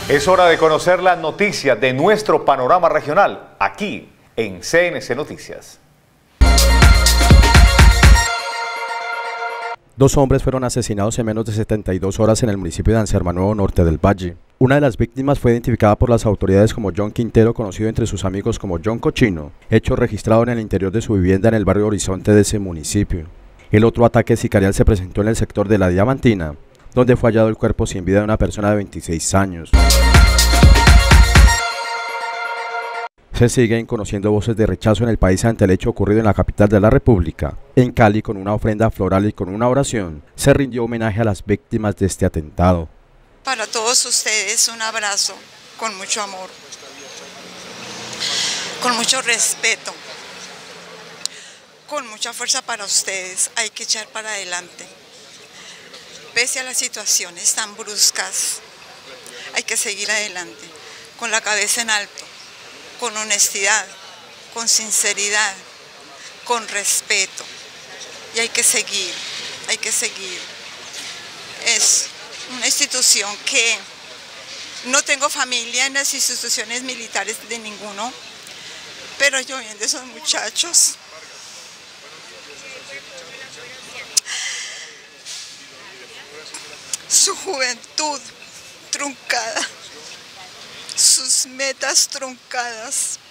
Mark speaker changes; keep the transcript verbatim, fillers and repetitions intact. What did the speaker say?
Speaker 1: Es hora de conocer las noticias de nuestro panorama regional, aquí en C N C Noticias.
Speaker 2: Dos hombres fueron asesinados en menos de setenta y dos horas en el municipio de Anserma-Nuevo Norte del Valle. Una de las víctimas fue identificada por las autoridades como John Quintero, conocido entre sus amigos como John Cochino, hecho registrado en el interior de su vivienda en el barrio Horizonte de ese municipio. El otro ataque sicarial se presentó en el sector de La Diamantina, donde fue hallado el cuerpo sin vida de una persona de veintiséis años. Se siguen conociendo voces de rechazo en el país ante el hecho ocurrido en la capital de la República. En Cali, con una ofrenda floral y con una oración, se rindió homenaje a las víctimas de este atentado.
Speaker 3: Para todos ustedes un abrazo con mucho amor, con mucho respeto, con mucha fuerza para ustedes. Hay que echar para adelante. Pese a las situaciones tan bruscas, hay que seguir adelante, con la cabeza en alto, con honestidad, con sinceridad, con respeto. Y hay que seguir, hay que seguir. Es una institución que no tengo familia en las instituciones militares de ninguno, pero yo bien de esos muchachos. Su juventud truncada, sus metas truncadas,